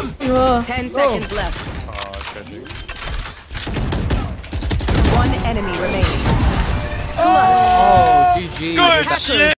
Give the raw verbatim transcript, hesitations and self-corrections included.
Ten seconds left. One enemy remaining. Oh, G G. Good shit.